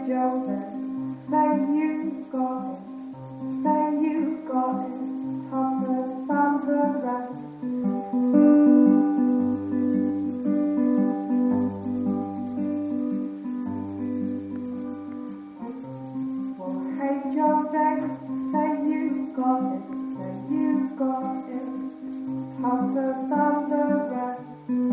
Joseph, say you got it, say you got it, tougher than the rest. Well, hey Joseph, say you got it, say you got it, tougher than the rest.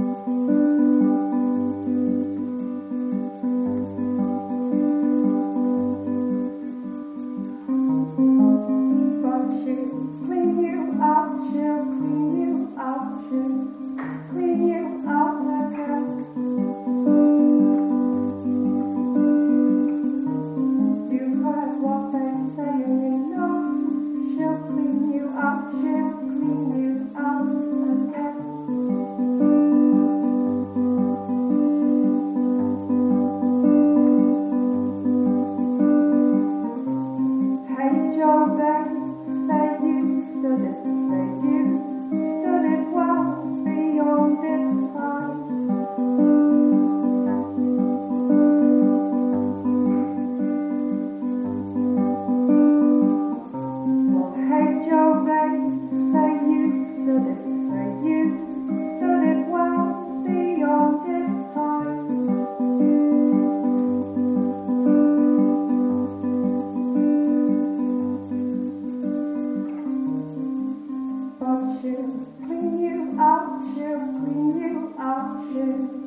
Clean you up, she'll clean you up, she'll clean you up again. You heard what they say, you know, she'll clean you up, she'll clean you up again. Hey Joseph, say you stood it, say you stood it well beyond its time. Well, hey Joseph, say you stood it, say you stood it well beyond its time. But she'll clean you up, she'll clean you up, she'll